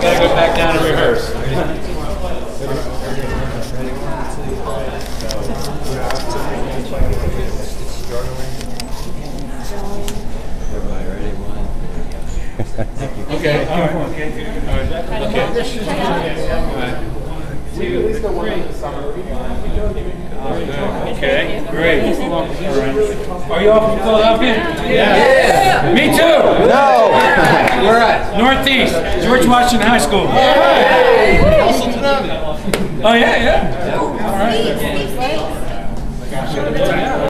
gotta go back down and rehearse. Okay. All right. Okay. All right. Okay. Okay. Great. All right. Are you all from Philadelphia? Yeah. Me too. No. Where at? Northeast. George Washington High School. Oh yeah, yeah. All right.